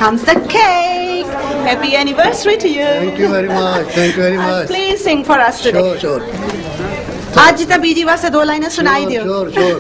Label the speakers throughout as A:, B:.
A: comes the cake. Happy anniversary to you.
B: Thank you very much. Thank you very much.
A: Please sing for us today.
B: Sure.
A: आज जितना बीजी वास्ते 2 लाइनें सुनाई दियो.
B: Sure.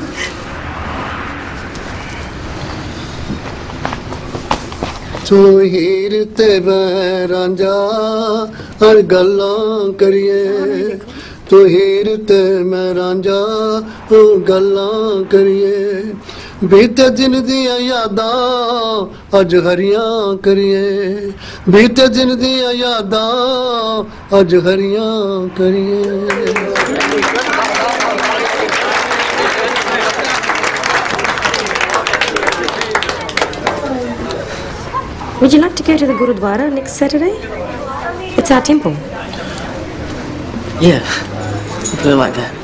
B: तू हीर ते रांझा हर गल्लां करिए तू हीर ते मैं रांझा गल्लां करिए बीते दिन दियां यादां अज हरियां करिए बीते दिन दियां यादां अज हरियां करिए.
C: Would you like to go to the Gurudwara next Saturday? It's our temple.
D: Yeah, I feel like that.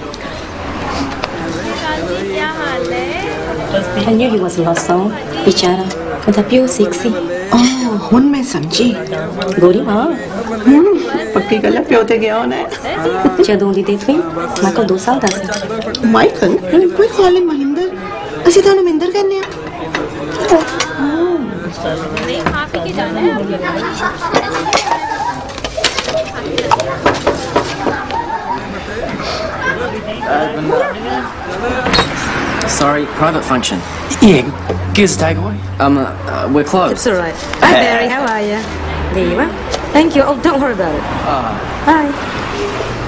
C: I knew he was lost soul. Bichara. But pure sexy.
A: Oh, हुन मैं समझी.
C: गोरी हाँ.
A: पक्की गल है प्यो ते गया होना है.
C: जदों दी डेथ हुई, माइकल 2 साल दा सी.
A: माइकल? कोई ख्याल महिंदर. ਅਸੀਂ ਤੁਹਾਨੂੰ ਮਹਿੰਦਰ ਕਹਿੰਦੇ ਆ.
E: नहीं खा पी के जाना है.
D: Sorry, private function. Yeah, give us a takeaway. We're closed.
C: It's all right. Hi, Barry. How are you? There you are. Thank you. Oh, don't worry about it. Bye.